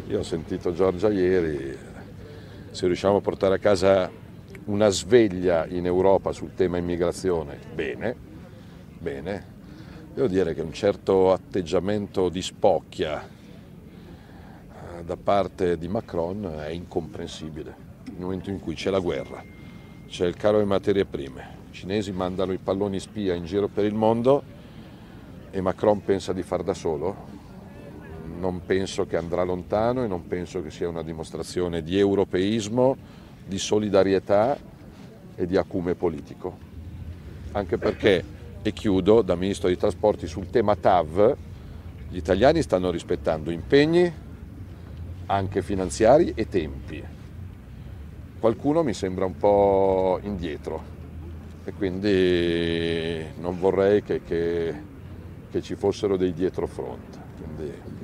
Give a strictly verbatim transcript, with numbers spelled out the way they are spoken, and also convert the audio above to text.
Io ho sentito Giorgia ieri, se riusciamo a portare a casa una sveglia in Europa sul tema immigrazione, bene, bene. Devo dire che un certo atteggiamento di spocchia da parte di Macron è incomprensibile. Nel momento in cui c'è la guerra, c'è il caro delle materie prime, i cinesi mandano i palloni spia in giro per il mondo e Macron pensa di far da solo. Non penso che andrà lontano e non penso che sia una dimostrazione di europeismo, di solidarietà e di acume politico. Anche perché, e chiudo, da Ministro dei Trasporti sul tema T A V, gli italiani stanno rispettando impegni anche finanziari e tempi. Qualcuno mi sembra un po' indietro e quindi non vorrei che, che, che ci fossero dei dietrofront. Quindi